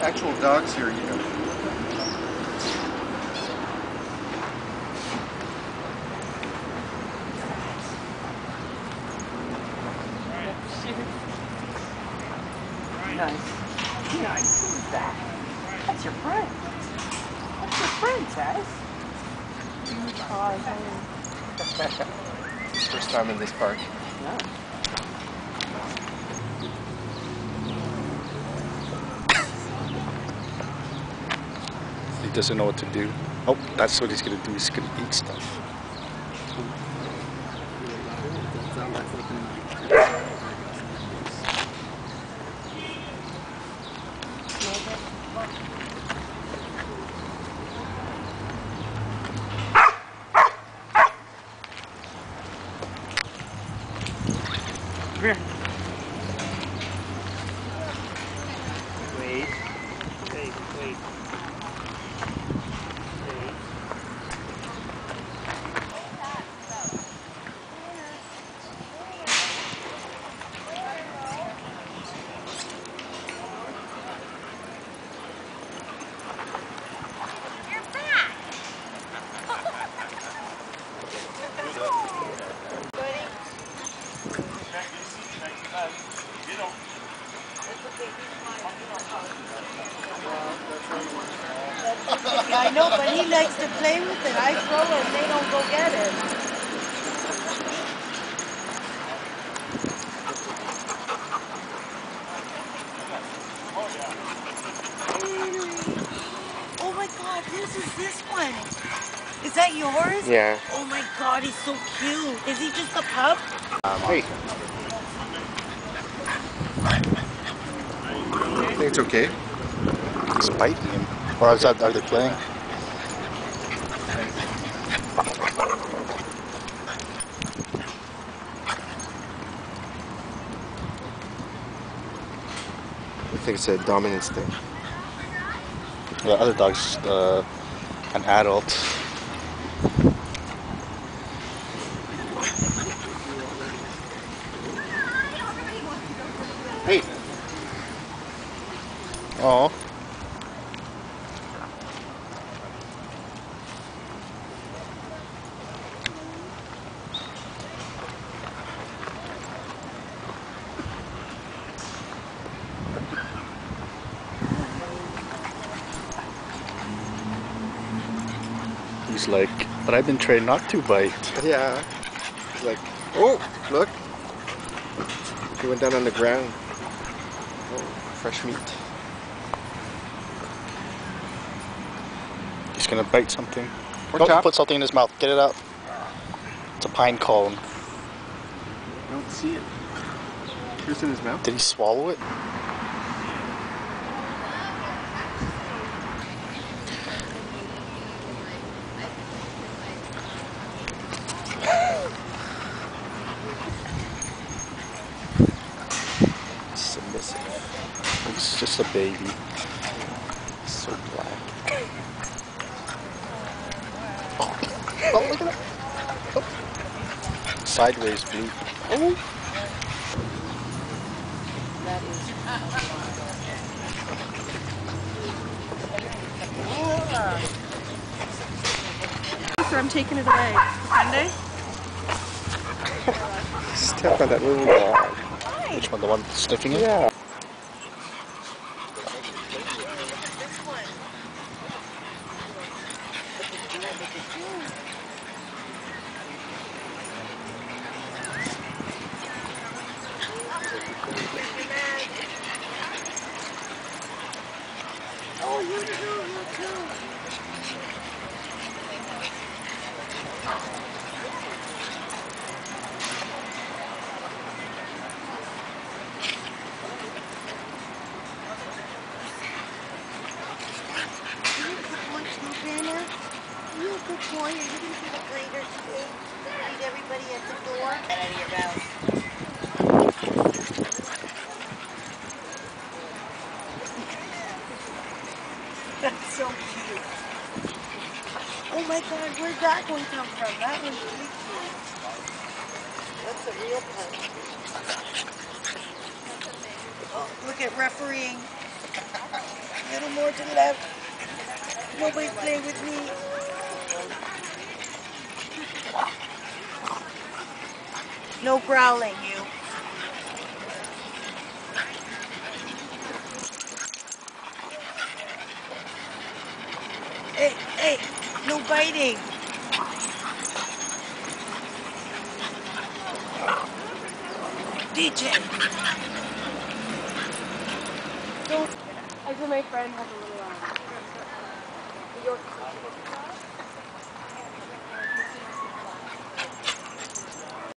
actual dogs here, you know. Nice. Nice. Who's that? That's your friend. That's your friend, Taz. Huge paws. First time in this park. Yeah. He doesn't know what to do. Oh, that's what he's gonna do. He's gonna eat stuff. Come here. Wait. Wait, wait. I know, but he likes to play with it. I throw it and they don't go get it. Oh my God, whose is this one? Is that yours? Yeah. Oh my God, he's so cute. Is he just a pup? Hey. I think it's okay. He's biting him. Or is that, are they playing? I think it's a dominance thing. The other dog's an adult. Hey. Oh. He's like, but I've been trained not to bite. Yeah. He's like, oh, look. He went down on the ground. Oh, fresh meat. He's gonna bite something. Porkchop. Put something in his mouth. Get it out. It's a pine cone. I don't see it. Here's in his mouth. Did he swallow it? Submissive. It's just a baby. So black. Oh, look at that. Oh. Sideways blue. Oh. That is. So I'm taking it away. Sunday? Step on that little dog. Which one? The one sniffing it? Yeah. Oh, you too. You're a good boy. Are you going to be the greater today? Greet everybody at the door. Get out of your mouth. That's so cute. Oh my God, where'd that one come from? That one's really cute. That's a real pet. Oh, look at refereeing. little more to the left. Nobody's playing with me. No growling, you. Hey, hey, no biting. DJ. Don't. I said my friend has a little York.